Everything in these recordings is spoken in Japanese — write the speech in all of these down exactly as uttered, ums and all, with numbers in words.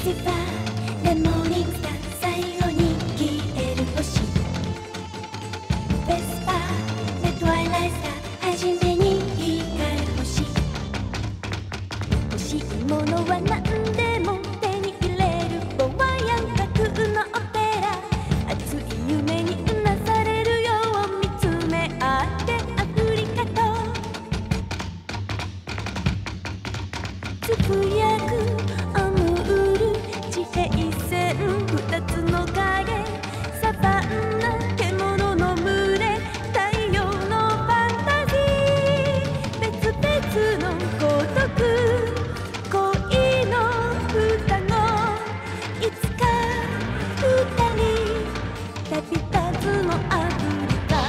シファーでモーニングスター最後に消える星ベスパーでトワイライトスター初めに光る星欲しいものは何でも手に入れるボワヤン架空のオペラ熱い夢にうなされるよう見つめ合ってアフリカとつぶやくアムール地平線二つの影サバンナ獣の群れ太陽のファンタジー別々の孤独恋の双子いつか二人旅立つのアフリカ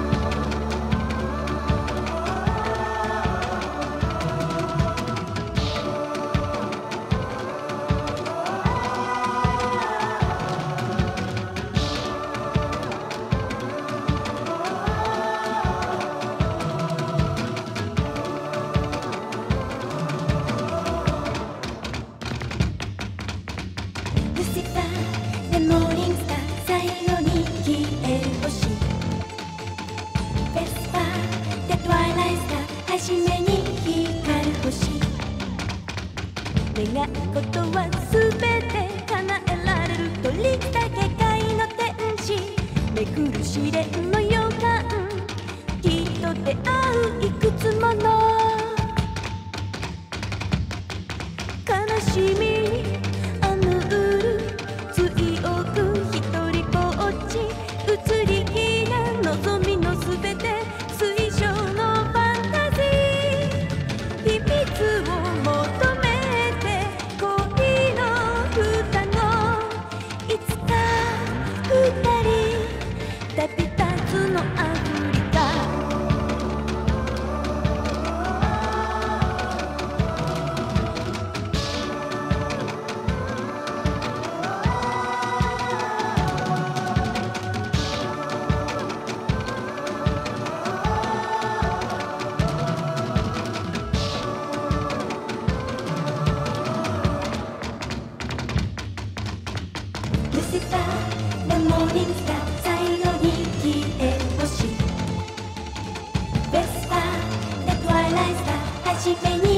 ルシファーでモーニングスター最後に消える星ベスパーでトワイライトスター初めに光る星願うことはすべて叶えられると立った下界の天使めくる試練の予感きっと出会ういくつもの悲しみにアムール強く一人ぼっち移り気な望みのすべて水晶のファンタジー秘密を求めて恋の双子いつか二人旅立つのアフリカルシファーでモーニングスター最後に消える星ベスパーでトワイライトスター初めに